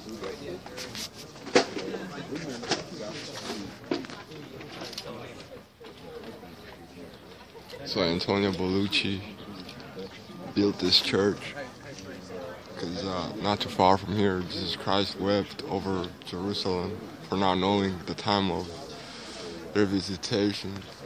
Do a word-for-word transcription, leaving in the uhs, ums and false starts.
So Antonio Bellucci built this church because uh, not too far from here, Jesus Christ wept over Jerusalem for not knowing the time of their visitation.